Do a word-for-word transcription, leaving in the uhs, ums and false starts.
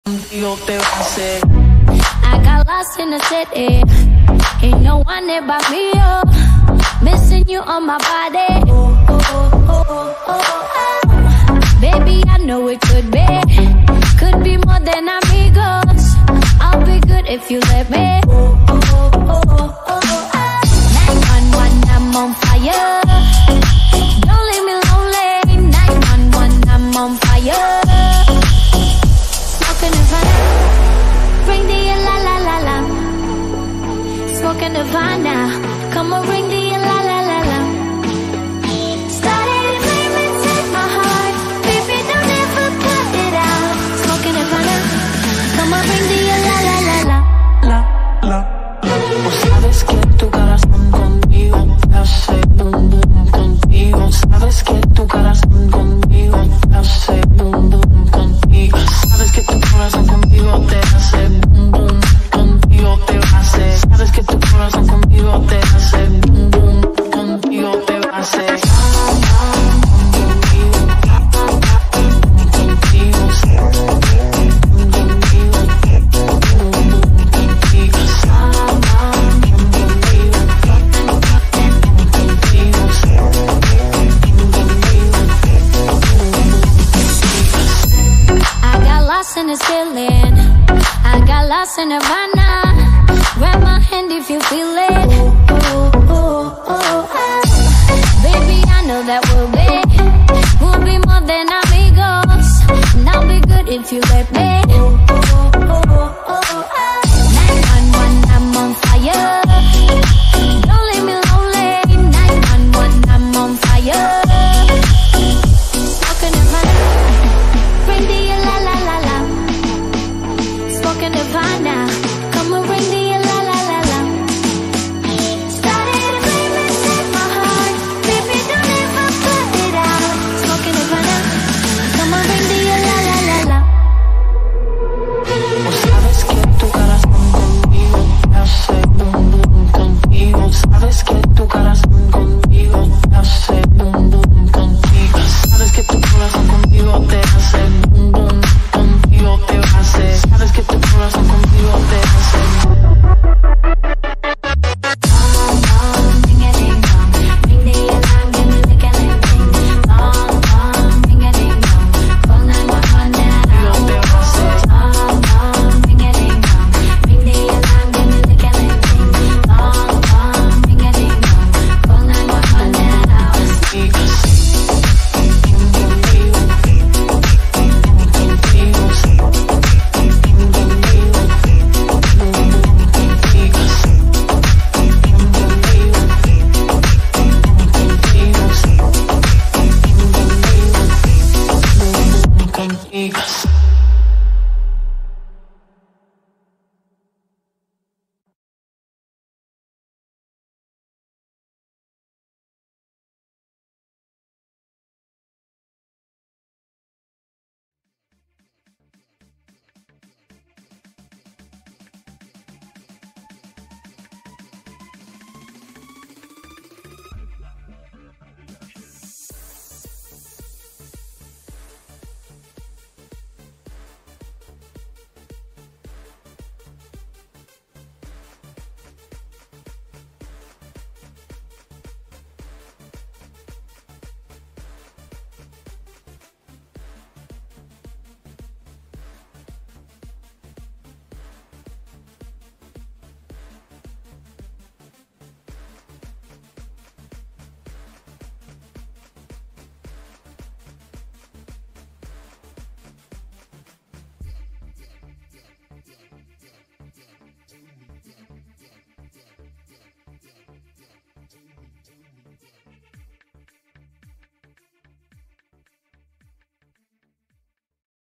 Yo te va a hacer. I got lost in the city. Ain't no one there but me, oh. Missing you on my body. Oh, oh, oh, oh, oh, oh. Baby, I know it could be. Could be more than amigos. I'll be good if you let me. Oh, oh, oh, oh, oh, oh. nine one one, I'm on fire. Don't leave me lonely. nine one one, I'm on fire. Smoking the fire. Bring the la la la la. Smoking the fire. Come on, bring the la la la la. Started a flame inside my heart. Baby, don't ever put it out. Smoking the fire. Come on, bring the la la la la. La, la. Vos sabes que tu corazón conmigo hace boom boom contigo. Sabes que tu corazón conmigo hace boom boom contigo. Sabes que tu corazón conmigo te hace boom boom contigo te va a hacer. Sabes que tu corazón conmigo te hace boom boom contigo te va a hacer. In this feeling, I got lost in Nirvana. Grab my hand if you feel it. Oh, oh, oh, oh, oh. Baby, I know that we'll be, we'll be more than amigos. And I'll be good if you let me. Oh, oh, oh, oh, oh, oh. nine one one, I'm on fire. Don't leave me lonely. nine one one, I'm on fire. Smoking the fire. Bring the la la la la. Smoking the fire. Come and bring the la la la la. Started a flame inside my heart. Baby, don't ever put it out. Smoking the fire. Come and bring the la la la la. Vos sabes que tu corazón conmigo hace boom boom contigo. Sabes que tu corazón conmigo hace boom boom contigo. Sabes que tu corazón conmigo te hace boom boom contigo te va a hacer. Sabes que tu corazón conmigo